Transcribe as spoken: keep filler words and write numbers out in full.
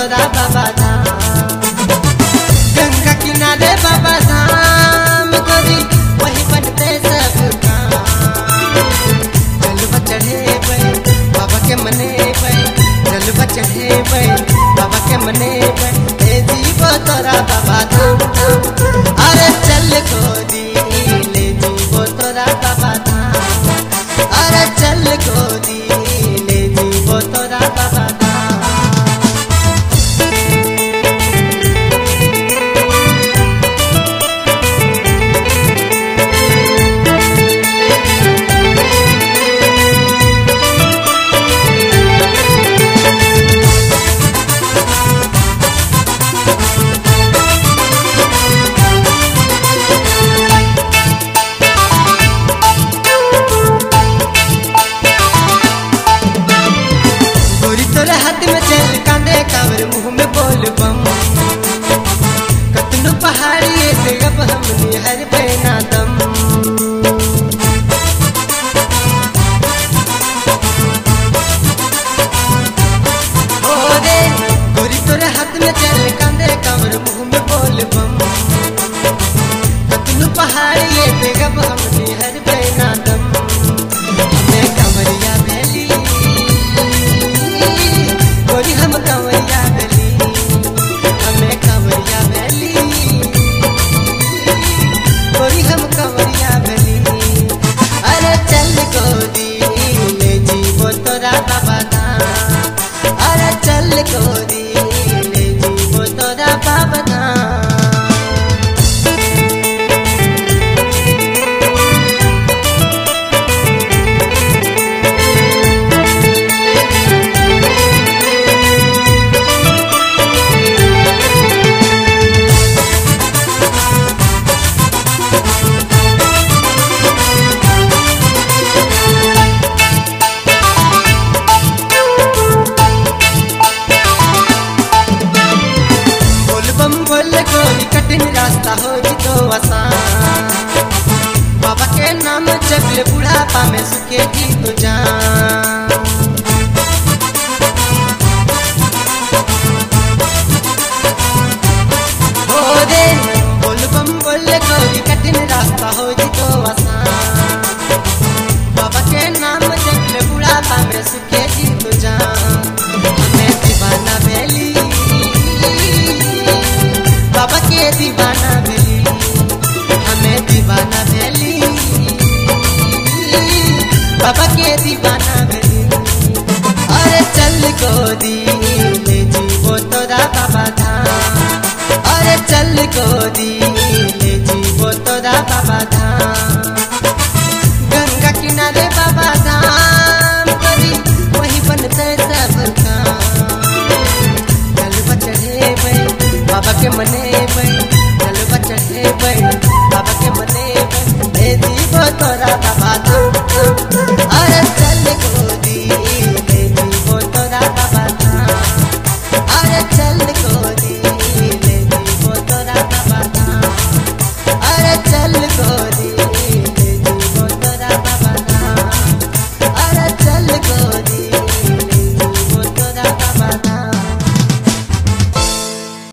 तोरा बाबा धाम। गंगा किनारे बाबा धाम गोरी वही बनते सब काम। जलवा चढ़े बाबा के मने जलवा चढ़े बाबा के मने जीवो तोरा बाबा धाम। अरे चल गोरी ले जीवो तोरा बाबा धाम। अरे चल गोरी ले जीवो तोरा बाबा धाम। हाथ में चल कांदे कावर मुंह में बोल बम। कतनु पहाड़ी से अब हमने हर बेना दम। ओ रे गोरी तोरे हाथ में चल कांदे कावर मुंह में बोल बम। कतनु पहाड़ी से अब हमने हर बेना दम। हमें कमरिया भेली गोरी हम कंवरिया भेली। हमें कंवरिया भेली गोरी हम कंवरिया भेली। अरे चल गोरी ले जीवो तोरा बाबा धाम। अरे चल गोरी ले जीवो तोरा बाबा धाम। गोरी कठिन रास्ता हो तो आसान। बाबा के नाम जगल बुढ़ापा में सुखेगी तो जान। हो रे बोल बम बोल गोरी कठिन रास्ता हो तो आसान। बाबा के नाम जगल बुढ़ापा में सुखेगी तो जान। हमें दीवाना भेली बाबा के दीवाना भेली। हमें दीवाना भेली बाबा के दीवाना भेली। अरे चल गोरी ले जीवो तोरा बाबा धाम। अरे चल गोरी